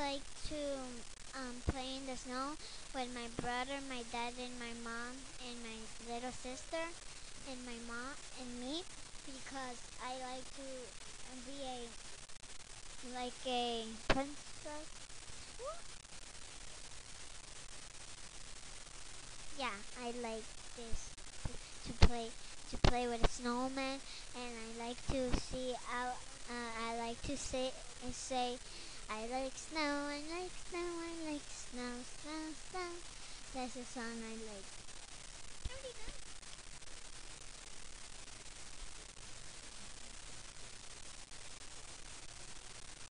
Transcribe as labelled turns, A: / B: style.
A: like to play in the snow with my brother, my dad, and my mom, and my little sister, and my mom and me, because I like to be a princess. Yeah, I like this to play to play with a snowman, and I like to see out. I like to say, I like snow, I like snow, I like snow, snow, snow. That's the song I like.